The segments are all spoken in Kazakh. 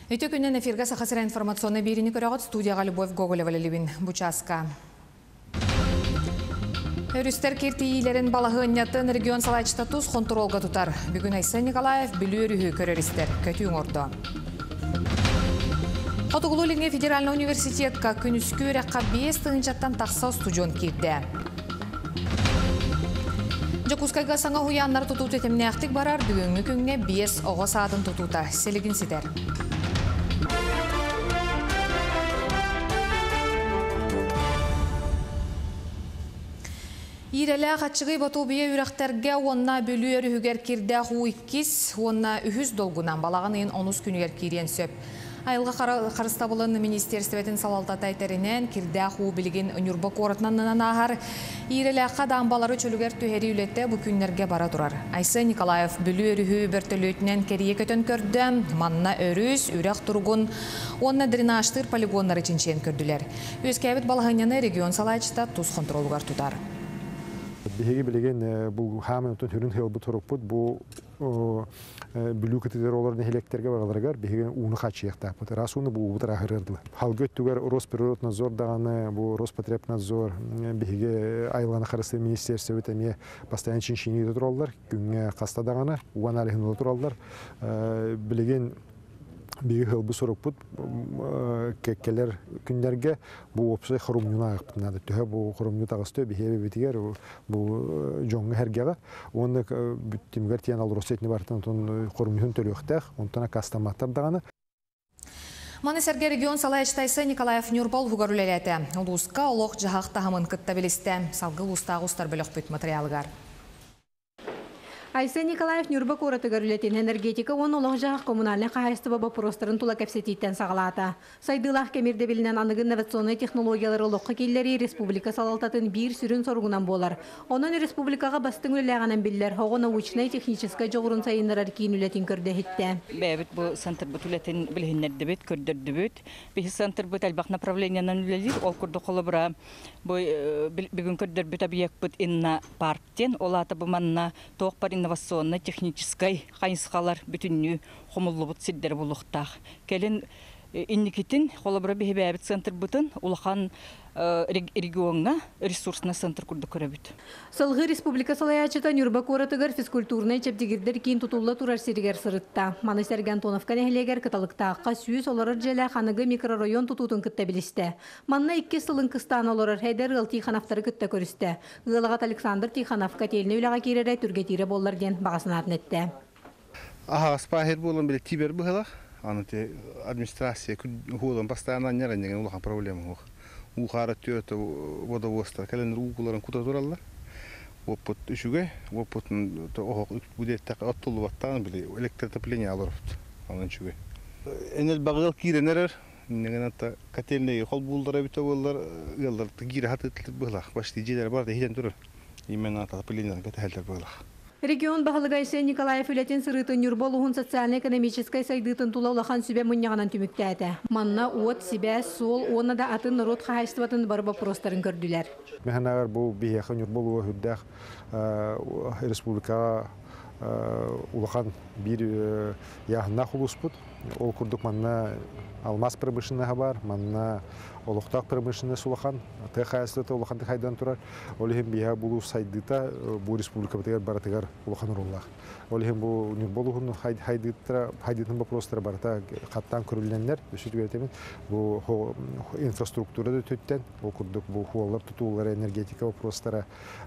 Өте күннен эфирге сақасыра информационный беріні көріғыт студияға Любовь Гоголева лебін Бучаска. Өрістер кертейілерін балағы ұнятын регион салайчыта тұз контролға тұтар. Бүгін Айса Николаев білі өрігі көрерістер. Көтің орды. Хотуғылы Федеральный университетка күн үскі өрәққа 5 тыңчаттан тақса студион керді. Жакускайга саңа хуянлар тұтут етіміне ақтық барар, бүгінгі күнге 5 оғы саатын тұтута. Селігін сидер. Ирелі қатшығы бату бие үрәқтерге онна бөлі өрігер керді қу 2, онна үхіз долгунан балағын ең 10 күнігер керен сөп. Айылға қарыстабылын министерстветін салалтата әтерінен керді қу білген үнірбі қорытнанынан ағар. Ирелі қадамбалары чөлігер түйері үлетті бұл күнлерге бара тұрар. Айса Николаев бөлі өрігі бөртілетінен керие көтін көрді. Манна өріз, үрәқ тұрғын, онна дренажтыр полигонлары ченчен көрділер. Өз кәбіт балағыняны регион салайчыта тұз контролғар тұтар. Беги билеген бул хамынтын хүрүн хелбу тороппут бу бүлүү кетер олар нехлектерге багаларгар беген уны качыякта бут расуны бу утра хырырды. Халгөттүгөр Росприроднадзор даганы бу Роспотребнадзор беге айланы карасы министерство өтеме постоянно чиншини тураллар күнгө каста даганы уаналыгын тураллар билеген беги хелбу сороппут кеккелер күндерге бу опсай хурумнуна агыптынады төһө бу хурумну тагысты бихеби битигер бу жоңга хергега оны бүттимгер тиян алросетни бартын тон хурумнун төлөктөх онтона кастаматтар даганы Манысерге регион салайчтайсы Николаев Нюрбол хугарулелете. Улуска олох жахақ тахамын кыттабилисте. Салгы устагустар бөлөк бүт материалгар. Айса Николаев Нюрба коратыгар үлетен энергетика он олық жағақ коммунальный қағайысты баба простырын тула кәпсетейттен сағалата. Сайдылақ кемерде білінен анығы инновационный технологиялары олыққа келлері республика салалтатын бір сүрін сорғынан болар. Оның республикаға бастың үлеләғанан білдер, оғы научный техническай жоғырын сайынларар кейін үлетін көрді хетті. Бәбіт бұл сантыр бұт үлетін білгендерді бүт, көрдерді бүт. Бейі сантыр бұт әлбақ направлениянан үлелер, ол күрді қолы бұра. Бүгін көрдер бүт объект бұт инна парктен, ол аты бұманна тоқ бар инновационный технической қайынсықалар бүтінні қомылы бұт сиддер бұлықтақ. Кәлін инникетін қолабыра бейбәбіт центр бұтын ұлақан регионға ресурсына центр күрді көрі бүт. Салғы республика салаячыта Нюрба коратыгар физкультурный чептегердер кейін тұтулы турар сиригер сырытта. Манысерге Антоновка нәхілегер каталықтаққа сүйіз оларыр жәлі қанығы микрорайон тұтутын күтті білісті. Манна 2 сылын қыстан оларыр хайдар ғыл Тихановтары күтті көрісті. Ғылығат Александр Тихановка теліне үліға керері түргетері болар ден бағасынатын етті. Ағас пахер болын білі тибер бұғылақ. Анаты администрация хулан постоянно нервнеген улахан проблема. Ухара тёта водовозтар календар угуларын кута тураллар. Опыт үшүгө, опытын ох будет так оттулу баттан били электротопление алырыпт. Анан чүгө. Энел багыл киренер, неген ата котельный хол булдара бите боллар, ылдар кире хатыт булах. Башты жерлер бар да хитен турар. Именно отопление кетелдер булах. Регион бағылыға Айса Николаев үлетін сырытын Нюрболуғын социально-экономическай сайдытын тула улахан сүбе мұнияғанан түмікті әді. Манна от, себе, сол, оны да атын народ қағайыстыватын барба простарын көрділер. Механағар бұл бейеқі Нюрболуға хүддәқ республикаға улахан бір яғына құлыс бұд. Ол күрдік манна алмаз промышленныға бар, манна олықтақ промышленный сулахан, тәқайыстыты улахан тәқайдан тұрар. Олығын бейе бұлу сайдыта бұл республика бітігер баратығар улахан ұрылақ. Олығын бұл Нюрболуғын хайдытын бапростары барата қаттан көріленлер, өшет өретемен бұл инфраструктурады төттен, ол күрдік бұл хуалар тұтулары энергетика бапростары,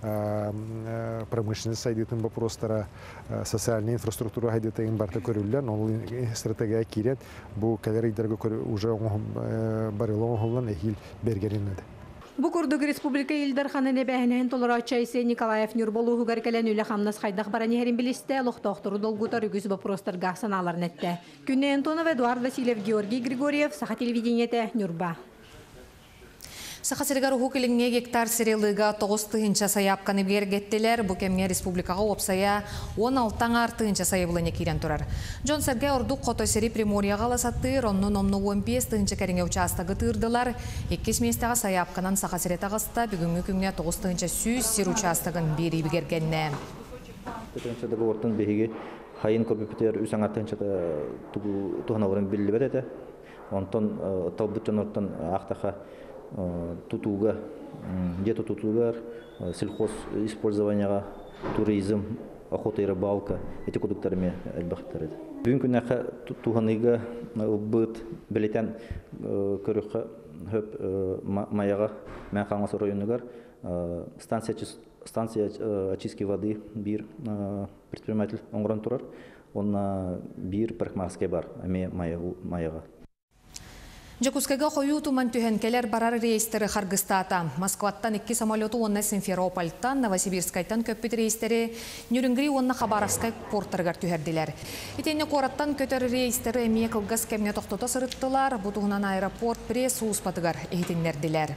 промышленный сайдытын бапростары, социальный инфраструктура хайдытын барта көрілілер, ол стратегия кирет, бұл кәлерейдерге уже барылығы ғылын әйіл бергерінеді. Бу курдук республика Илдар ханын эбәһенен толорача Айса Николаев Нюрболу хугар келен үле хамнас хайдах баранехерин билисте лохтохтору долгутар үгүз бопростарга саналар нетте. Күнне Антонов, Эдуард Васильев, Георгий Григорьев, Саха телевидениете, Нюрба. Сақасырғар ұқыліңе гектар сереліға 9-тығынша сайапқаны бергеттелер. Бұл кемге республикаға опсая 16-тан артығынша сайыбылыне керен тұрар. Джон Серге ордық қотосері Приморияға ласаттыр, онның 15-тығынша кәріңе участағы тұрдылар. 2 местеға сайапқанан сақасырет ағыста бүгінгі күнге 9-тығынша сүйіз сер участығын бері бігергенне. Hayın körpüpüter üsen artınca tuhana oran billi berede. Ondan talbuttan ortan ақтаха tutuga, где-то tutugar, сельхоз использованияга, туризм, охота и рыбалка, эти кодуктарыме әлбәхтәреді. Бүгін күнәқі туғаныға бұд білетен көріқі хөп маяға мән қаңасы районығар станция очистки воды бір предприниматель оңғыран тұрар, онна бір парикмахерская бар, әме маяға. Жакускага қою туман түйенкелер барар рейстері Харгыстата. Москваттан 2 самолеты онна Симферопольтан, Новосибирскайтан көппет рейстері Нюрингри онна Хабаровскай порттарғар түйерділер. Итені қораттан көтер рейстері әмие қылғыз кәміне тоқтота сырыттылар, бұтығынан аэропорт пресс ұспатығар ехетінлерділер.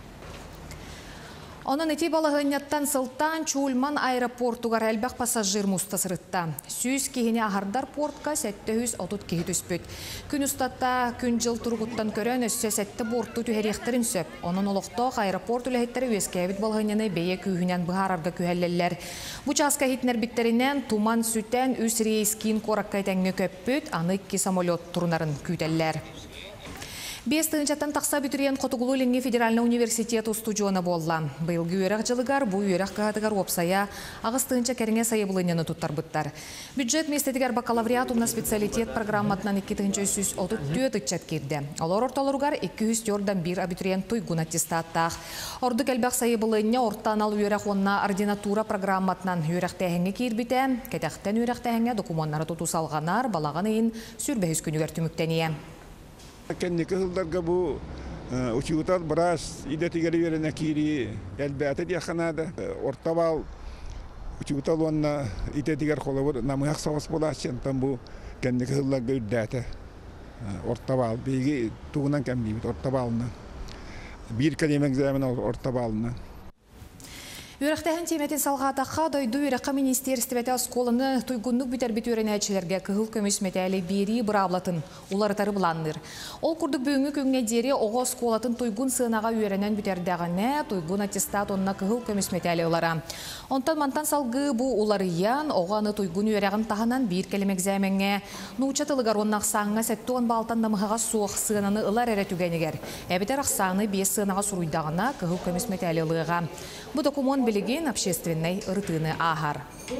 Онын эти балығынеттан сылтан Чулман аэропортугар әлбәқ пассажир мұста сырытта. Сүйіз кейіне ағардар портқа сәтті үз отут кейі түспөт. Күн ұстатта күн жыл тұрғыттан көрін өссе сәтті борту түхеректерін сөп. Онын олықтоқ аэропорт үләйттері өскәбіт балығынені бейе күйінен бұғарарға күйәлелер. Бұ часқа хитнер біттерінен туман сүтен үз рейс кейін қораққайтәңі көппөт, аны 2 самолет тұрынарын күйтеллер. Бестіңчаттан тақса бүтірен Қотығылу Ленге Федеральный университет устудиона болла. Бұйылғы үйерақ жылығар, бұ үйерақ қағатығар опсая, ағыстығынча кәріңе сайы бұлынені тұттар бұттар. Бюджет местетігер бакалавриат умна специалитет программатынан 2-330 үтчат керді. Олар орталырғар 204-1 абитуриент тұйгун аттестаттақ. Орды кәлбәқ сайы бұлыне ортан ал үйерақ онна ординатура программатынан үйерақ тәхіңе кербіте, кәтәқтен үйерақ тәхіңе документары тұту салғанар, балаған ең сүрбәхіз күнігер түміктение. Кенники хылдарга бу учутар брас идетигери верене кири элбәте дияханада ортабал учутал онна идетигер холовор намыяк савас болачын там бу кенники хылдарга үддәте ортабал биги тугунан кембибит ортабална бир калем экзамен ортабална. Үйрақтағын теметен салғатаққа дойду үйраққа министерстветі осколыны туйгунлық бітер бет өренәтшілерге кығыл көміс метәлі бері бұраблатын, оларытары бұланыр. Ол күрдік бүйінгі көңе дері оғы осколатын туйгун сынаға үйренен бітердіғіне туйгун аттестат онына кығыл көміс метәлі олара. Онтан мантан салғы бұ олары ян, оғаны туйгун үйрағын тағынан бір кәлем экзаменге. Нұчатылығар оннақ саңға сәтті он балтан намығаға суық сынаны ылар әрі түгенігер. Әбітер ақсаны 5 сынаға сұруйдағына кығыл көміс метәлі ылыға. Бұ документ білеген общественный ұрытыны ағар.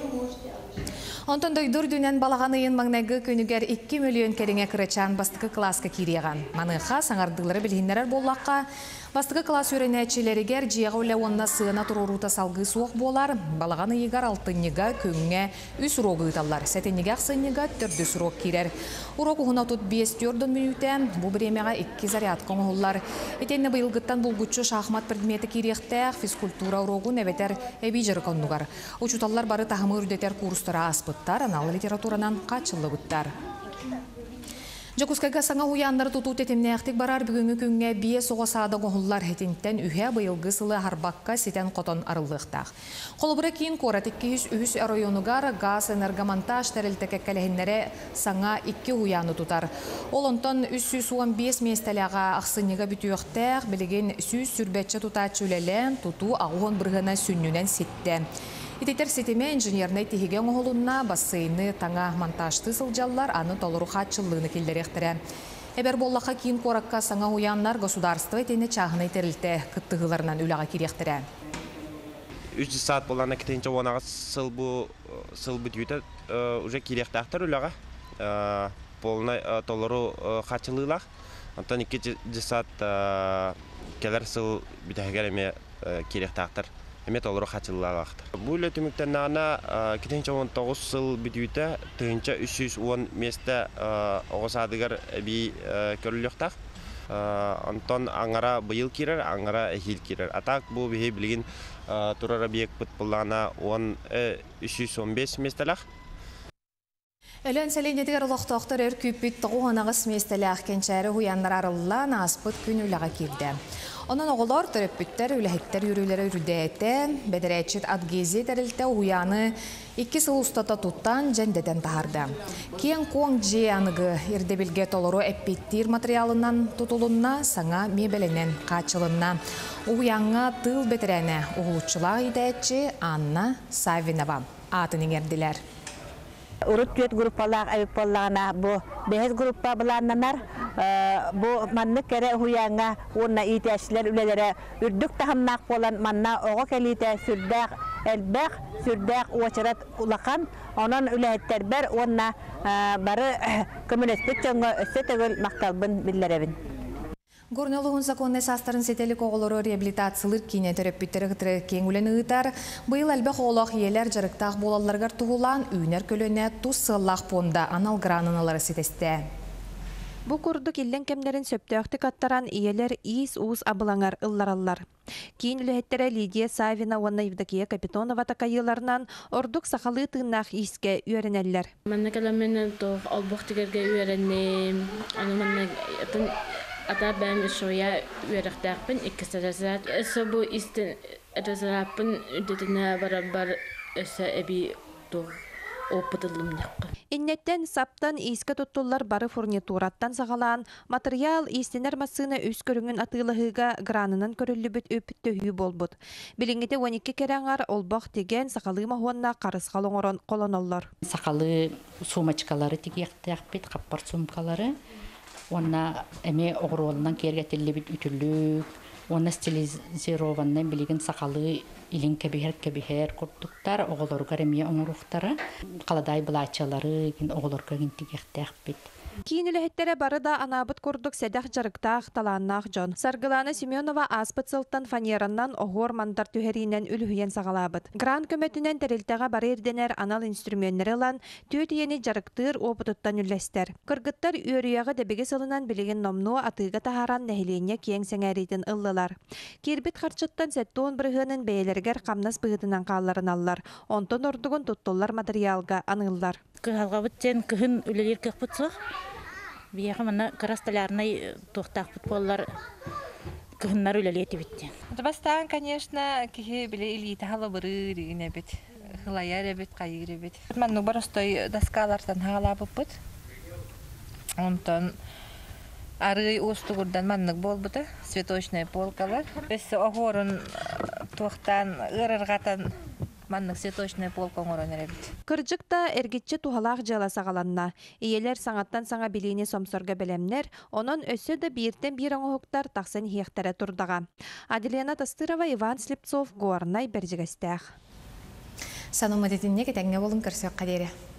Онтан дойдыр дүнен балағанайын маңнайғы көнігер 2 миллион кәріңе кірачан бастықы класқа кереған. Маныға саңардығылары білгендерер боллаққа бастықы класс өренәтшілерігер жияға өлі онына сығына тұрурута салғы суық болар. Балағанайығар алтыннеға көнге үс урогы ұталар. Сәтенеге ақсыннеға 4 урог керер. Урог ұғына тұт 5-4 минутен бұл біремеға 2 заряд қоңғылар. Етенне бұйылғыттан бұлғытшы шахмат предметі керектәқ физкультура урогын әбетер әбейжір қонуғар. Учуталар бары тағымы үрдетер курстара аспыттар, аналы литературанан қачылы бұттар. Жакускайга саңа уяннары тұту тетімнәқтік барар бүгінгі күнге бие соғасады ғоллар хетінттен үйе бұйылғы сылы харбаққа сетен қотон арылықтақ. Қолыбыры кейін қорат 200 районугар газ энергомонтаж тәрілтікі кәлігінлері саңа 2 уяны тұтар. Ол онтан 315 местәліға ақсыныға бүтіөқтәқ білеген 100 сүрбәтші тұтачы үлелен тұту ағуын бірғына сүннінен сетті. Итетер сетеме инженерный тегеген оғылынна бассейны таңа монтажты сылжалар аны толыру қатшылығыны келдеректірі. Әбер боллақа кейін қораққа саңа уяннар государство етені чағыны терілті күттігіларынан үліға керектірі. 3 саат болғана кетенше онаға сыл бүтүйті уже керектақтыр үліға. Полны толыру қатшылығылақ. Онтан 2 саат келер сыл бүтәгер әме керектақтыр. Эмет олар хатыллалахтар. Бұл өтіміктен ана 2019 сыл бүтүйті тыынча 310 месті оғысадығыр бей көріліқтақ. Антон аңара бұйыл керер, аңара әхил керер. Атақ бұл бейі білген тұрар объект бұтпылана 315 местелақ. Әлін сәлейнетігер ұлықтақтар өр көппет тұғуғанағыз местелақ кенчәрі хуянлар арылан аспыт күн үліға керді. Onun oğullar töröpüttер үләһеттер yürüleri үрдәйтен, бәдәрәтчет адгези тәрілті уяны 2 сыл ұстата туттан жәндеден тағарды. Кен коң же анығы ердебілге толыру әппеттер материалынан тұтылынна саңа мебеленен қачылынна. Уянға тыл бәтірәне ұғылытшылақ идәтчі Анна Савинова атын еңерділер. Урут түйет группалар әбіп боллағына бұ бәхіз группа бұланнанар бұ манны кәрі хуяңа онна итәшілер үлелері үрдік тахымнақ болан манна оғы кәлейті сүрдәқ әлбәқ сүрдәқ уачарат улақан онын үләйттер бәр онна бары көмінеспет жоңғы өсі төгіл мақталбын білдеребін. Горнолуғын законный састарын сетелік оғылыры реабилитациялыр кейіне төрөппеттері ғытыры кең үлен ұғытар. Бұйыл әлбәқ оғылақ елер жарықтақ болаларғар тұғылан үйнер көліне тұз сыллақ понда анал граныналары сетесті. Бу курдук иллен кемнерин сөптөктүк аттаран иелер ис уус абылаңар ыллараллар. Кейін үлэхеттере Лидия Савина уанна Евдокия Капитонова такайыларынан ордук сахалы тыыннах иске үйөренеллер. Манна каламмен тоқ албоқтигерге үйөренем. Аны манна ата бәм шоя үйөректәкпін, иккестересат. Өсі бұ истин әдесараппын үдетіне барабар өсі әбі тоқ опытылымдық. Иннеттен саптан иске туттулар бары фурнитураттан сағалан материал истинер массына үс көріңін атылығыға гранынан көрілі бүт өпітті хүй болбуд. Білінгеті 12 кераңар олбақ деген сақалы махуанна қарысқал оңырын қолоноллар. Сақалы сумачкалары тегектәк бет, қаппар сумкалары. Онна әме оғыролынан кергетілі бүт үтілік. Онна стилизированнан білеген сақалы илин кебихер курдуктар оголорга ремия оңоруктары каладай булачалары оголорга гинтигехтэх бит. Кейін үлэхеттере бары да анабыт курдук седах жарыктаах талааннаах жон. Саргылана Семенова аспыт сылтан фанераннан оғор мандар түхеринен үлүхүйен сағалабыт. Гран көмөтүнен терилтеға бары ерденер анал инструментері лан төт ени жарыктыр опытыттан үллестер. Кыргыттар үйөрüяғы дебеге сылынан билеген номну атыга тахаран нәхилене кең сәңәритін ыллылар. Кирбит харчыттан сәттуын бірғынын бәйлергер қамнас бұғытынан қалларын аллар. Онтон ордугун туттулар материалга аныллар. Кыһалгабыттен кыһын үлелер кыхпытсық. Бияға мана карасталарнай тоқтақпыт болар кыһыннар үлелети биттен. Бастан, конечно, кихи биле илита халабыры дигене бит. Хылаяр бит, кайыр бит. Манну баростой доскалардан халабыппыт. Онтон ары устугурдан маннык болбута, цветочная полкалар. Бес огорун тоқтан ырыргатан маннык цветочная полка оңоронер бит. Кыржыкта эргитче тухалаах жала сагаланна. Иелер саңаттан саңа билини сомсорга белемнер, онон өссө да биртен бир оңохуктар тахсын хиехтере турдага. Аделена Тастырова, Иван Слепцов, Горнай, Бердигастях. Санумадетинне кетеңне болын кірсек қадері.